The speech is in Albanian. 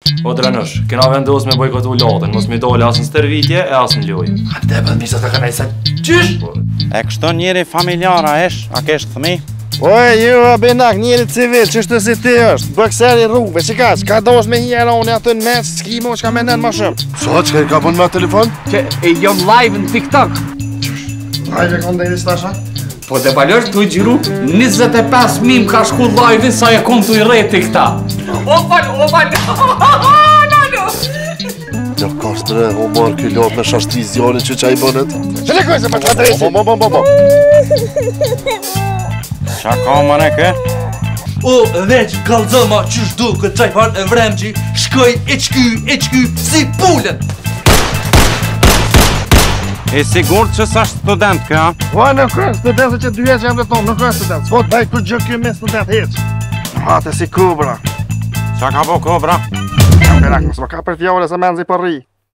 O drenësh, kena vendos me bojkotu lotën, mos me dole as në stërvitje e as në lojë. Hajde bën misa të kanë sa. Qysh? E kështu njëri familjara esh, a kesh fëmijë? Oj, ju benak njëri civil, ç'është si ti është? Bëkseri rrugëve, ka dosh me një unë aty në mes, s'ki mo çka mendon më shumë. Sa çka ka bën me telefon? Që e jam live në TikTok. Hajde kon deri stasha. Po dhe balosh të gjiru 25.000 ka shku live-in sa e kom të i reti këta. O fal. Ja kastre, o marrë këj lot me shashti zjanin që qaj bënet. Që le kojse për të adresi? Bo. Qa ka më ne ke? O, veç, kalzëma qysh du këtë qajfar e vremqi, shkoj e qky, si pulën. E sigur që sa student ka? Ua, në kërë studentës që 2 vjeç jam dhe tonë, në kërë studentës. Po, daj për gjë kjo me student heq. Hate si kobra. Qa ka po kobra? Perak, mësë më ka për fjole se menzi për ri.